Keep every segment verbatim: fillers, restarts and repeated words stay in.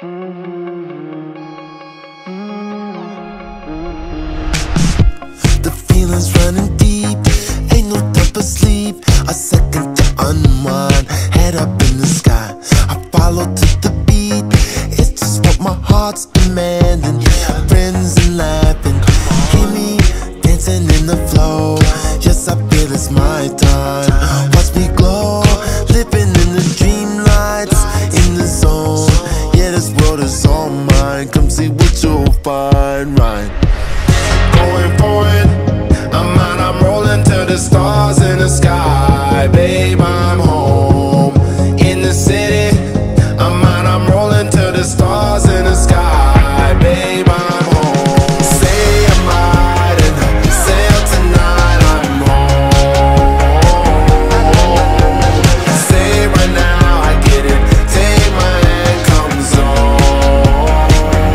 The feeling's running deep, ain't no time for sleep. A second to unwind, head up in the sky. I follow to the beat, it's just what my heart's demanding. Friends and laughing, hear me dancing in the flow. Yes, I feel it's my time. Watch me glow, living in the dream lights, in the zone. Yeah, this world is all mine. Come see what you'll find, right? Going for it, I'm out, I'm rolling to the stars in the sky. Babe, I'm home in the city. I'm out, I'm rolling to the stars in the sky. Babe, I'm home. Say I'm riding, sail tonight, I'm home. Say right now, I get it, take my hand, come zone.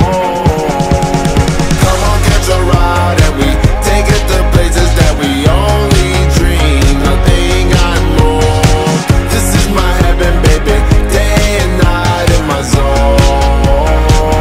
Come on, catch a ride and we take it to places that we only dream. Nothing I know. This is my heaven, baby. Day and night in my zone.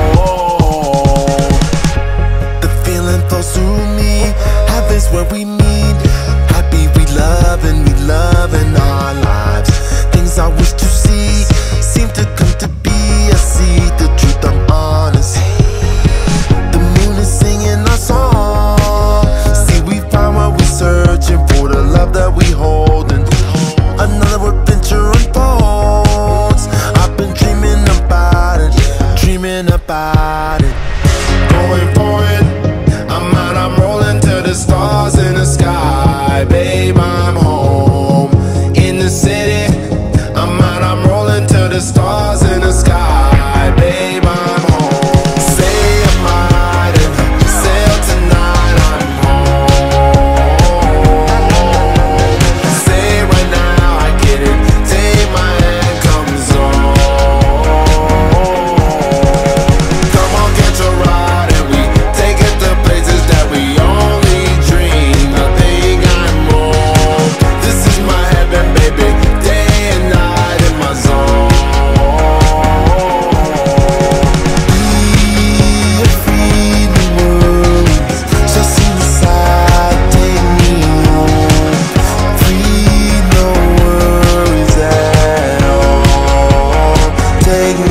The feeling flows through me. Heaven's where we meet. Happy we love and we love in our lives. Things I wish to see seem to come to be. I see the truth, I'm honest. The moon is singing our song. See, we found what we're searching for, the love that we holding. Another adventure unfolds. I've been dreaming about it, dreaming about it. Going for it, I'm out, I'm rolling to the stars in the sky. Babe, I'm home in the city. I'm out, I'm rolling to the stars in the sky. Babe, I'm home. Say I'm riding, sail tonight, I'm home. Say right now, I get it, take my hand, come zone. Come on, catch a ride and we take it to places that we only dream. Nothing I know. This is my heaven, baby. Day and night in my zone. Be free, no worries. Just inside, take me home. Free, no worries at all. Take me